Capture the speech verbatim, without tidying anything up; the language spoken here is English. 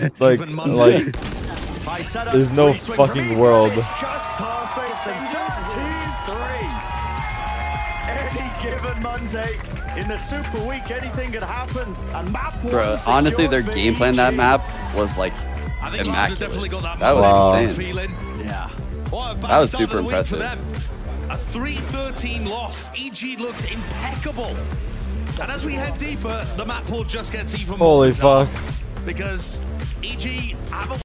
Like, like, there's no fucking world. It's just perfect and thirteen three. Any given Monday in the Super Week, anything could happen. And map Bro, honestly, their game plan that map was like immaculate. That, that was wow. insane. Yeah. That was super impressive. A three thirteen loss. E G looked impeccable. And as we head deeper, the map pool just gets even more Holy bizarre fuck. because E G have a